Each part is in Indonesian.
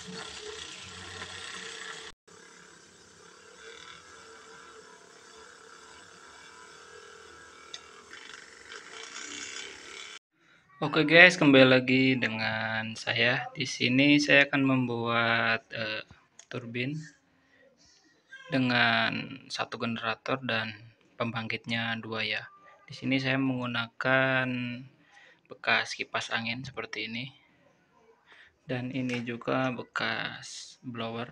Oke guys, kembali lagi dengan saya. Di sini saya akan membuat turbin dengan satu generator dan pembangkitnya 2 ya. Di sini saya menggunakan bekas kipas angin seperti ini. Dan ini juga bekas blower.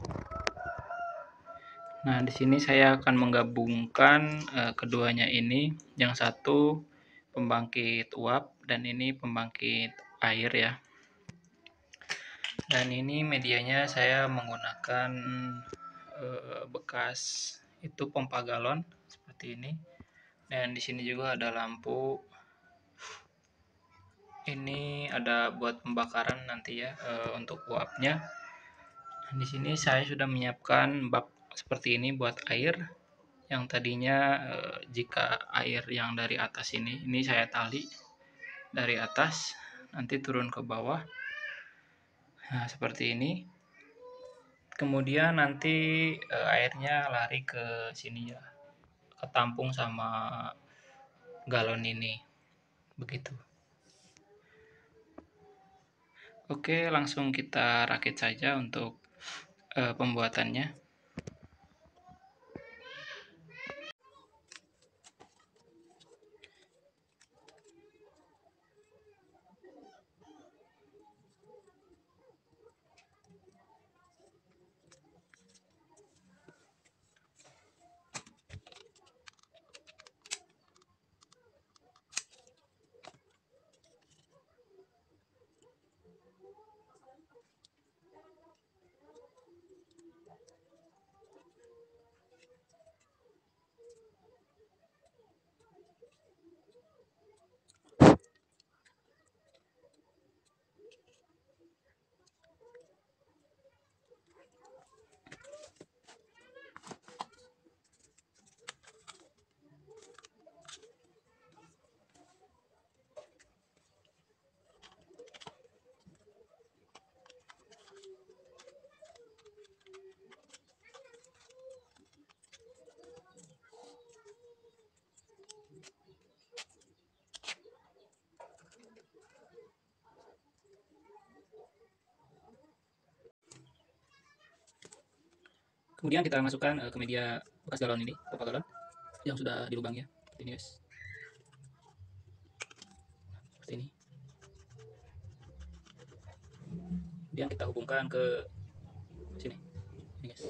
Nah, di sini saya akan menggabungkan keduanya ini. Yang satu pembangkit uap dan ini pembangkit air ya. Dan ini medianya saya menggunakan bekas itu pompa galon seperti ini. Dan di sini juga ada lampu. Ini ada buat pembakaran nanti ya untuk uapnya. Di sini saya sudah menyiapkan bak seperti ini buat air. Yang tadinya jika air yang dari atas ini saya tali dari atas nanti turun ke bawah. Nah, seperti ini. Kemudian nanti airnya lari ke sini ya, ketampung sama galon ini. Begitu. Oke, langsung kita rakit saja untuk pembuatannya. Kemudian kita masukkan ke media bekas galon ini, pompa galon yang sudah dilubang ya. Ini guys. Seperti ini. Kemudian kita hubungkan ke sini. Ini guys.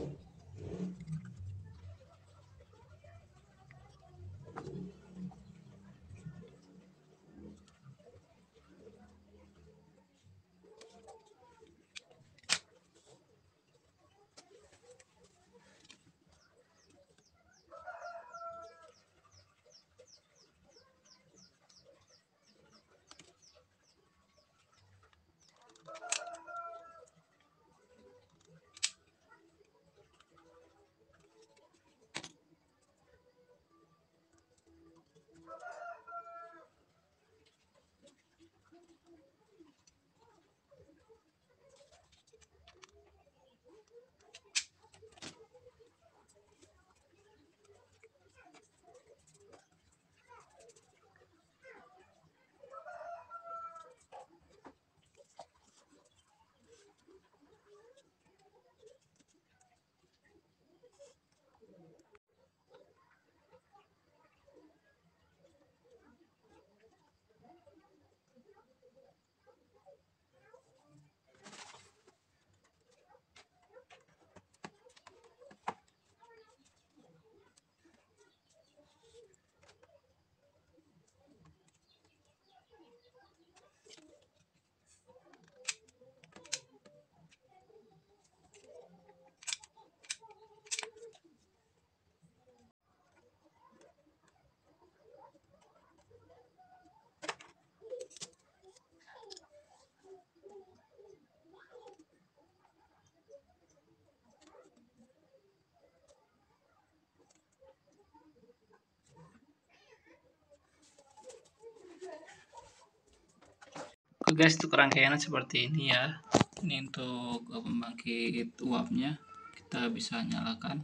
Oke guys, untuk rangkaiannya seperti ini ya. Ini untuk pembangkit uapnya, kita bisa nyalakan.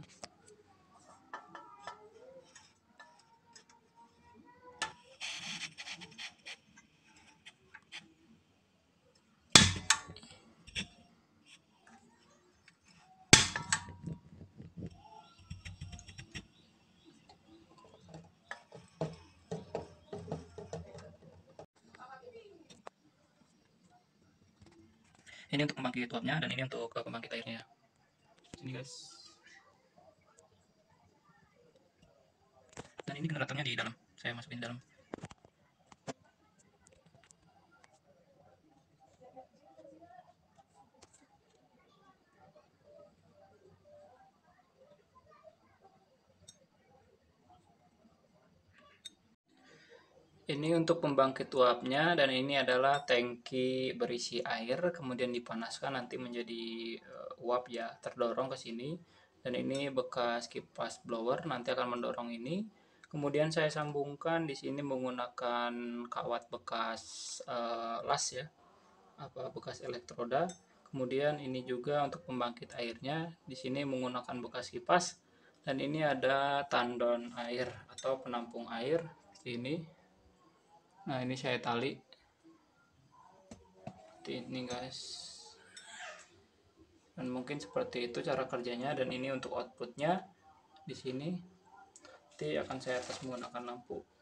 Ini untuk pembangkit uapnya, dan ini untuk pembangkit airnya. Sini guys. Dan ini generatornya di dalam. Saya masukin di dalam. Ini untuk pembangkit uapnya, dan ini adalah tangki berisi air, kemudian dipanaskan nanti menjadi uap ya, terdorong ke sini. Dan ini bekas kipas blower, nanti akan mendorong ini. Kemudian saya sambungkan di sini menggunakan kawat bekas las ya, bekas elektroda. Kemudian ini juga untuk pembangkit airnya, di sini menggunakan bekas kipas. Dan ini ada tandon air atau penampung air di sini. Nah, ini saya tali seperti ini guys, dan mungkin seperti itu cara kerjanya. Dan ini untuk outputnya di sini nanti akan saya tes menggunakan lampu.